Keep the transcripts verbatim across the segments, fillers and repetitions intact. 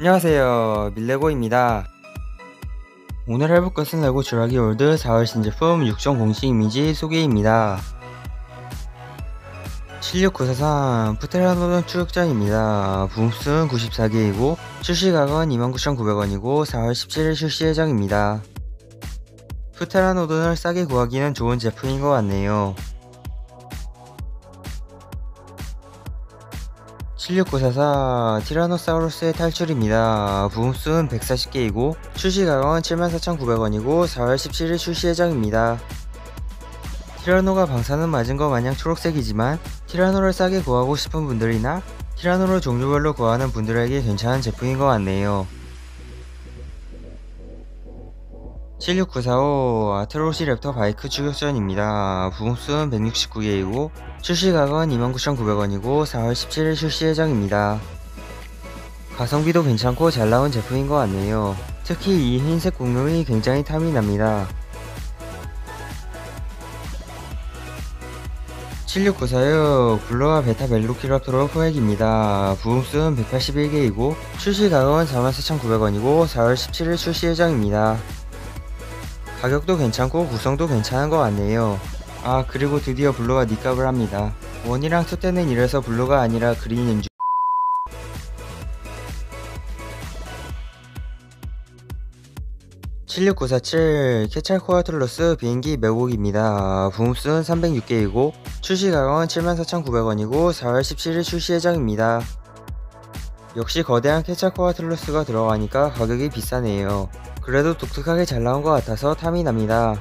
안녕하세요, 밀레고입니다. 오늘 해볼 것은 레고 주라기 월드 사월 신제품 육 점 공식 이미지 소개입니다. 칠육구사삼 프테라노돈 추격전입니다. 부음수는 구십사 개이고 출시가격은 이만 구천구백 원이고 사월 십칠일 출시 예정입니다. 프테라노돈을 싸게 구하기는 좋은 제품인 것 같네요. 칠육구사사 티라노사우루스의 탈출입니다. 부음수는 백사십 개이고 출시가격은 칠만 사천구백 원이고 사월 십칠일 출시 예정입니다. 티라노가 방사능 맞은 것 마냥 초록색이지만 티라노를 싸게 구하고 싶은 분들이나 티라노를 종류별로 구하는 분들에게 괜찮은 제품인 것 같네요. 칠육구사오 아트로시랩터 바이크 추격전입니다. 부음수는 백육십구 개이고 출시가격은 이만 구천구백 원이고 사월 십칠일 출시 예정입니다. 가성비도 괜찮고 잘 나온 제품인 것 같네요. 특히 이 흰색 공룡이 굉장히 탐이 납니다. 칠육구사육 블루와 베타 벨로키랍토로 포획입니다. 부음수는 백팔십일 개이고 출시가격은 사만 사천구백 원이고 사월 십칠일 출시 예정입니다. 가격도 괜찮고 구성도 괜찮은 것 같네요. 아, 그리고 드디어 블루가 닉값을 합니다. 원이랑 투 때는 이래서 블루가 아니라 그린인 줄. 칠육구사칠 케찰코아틀러스 비행기 매국입니다. 부음수는 삼백육 개이고 출시가격은 칠만 사천구백 원이고 사월 십칠일 출시 예정입니다. 역시 거대한 케찰코아틀러스가 들어가니까 가격이 비싸네요. 그래도 독특하게 잘 나온 것 같아서 탐이 납니다.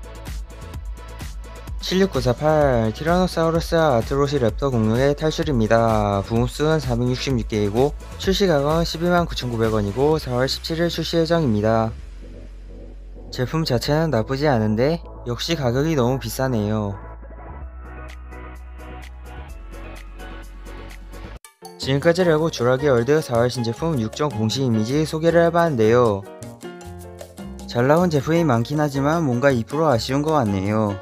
칠육구사팔 티라노사우루스 아트로시랩터 공룡의 탈출입니다. 부음수는 사백육십육 개이고 출시가격은 십이만 구천구백 원이고 사월 십칠일 출시 예정입니다. 제품 자체는 나쁘지 않은데 역시 가격이 너무 비싸네요. 지금까지 레고 주라기 월드 사월 신제품 육 점 공식 이미지 소개를 해봤는데요. 잘 나온 제품이 많긴 하지만 뭔가 이 퍼센트 아쉬운 것 같네요.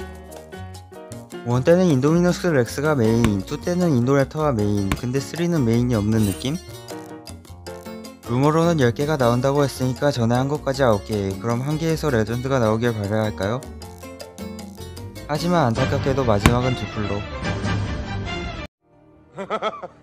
일 때는 인도미누스 렉스가 메인, 이 때는 인도랩터가 메인, 근데 삼는 메인이 없는 느낌? 루머로는 열 개가 나온다고 했으니까 전에 한 것까지 아홉 개, 그럼 한 개에서 레전드가 나오길 바라야 할까요? 하지만 안타깝게도 마지막은 두 풀로